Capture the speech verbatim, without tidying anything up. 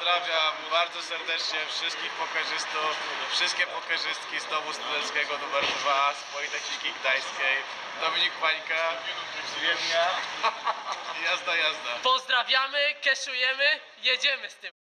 Pozdrawiam bardzo serdecznie wszystkich pokerzystów, wszystkie pokerzystki z domu studenckiego numer dwa z Politechniki Gdańskiej. Dominik Pańka z Wiednia. Jazda, jazda. Pozdrawiamy, keszujemy, jedziemy z tym.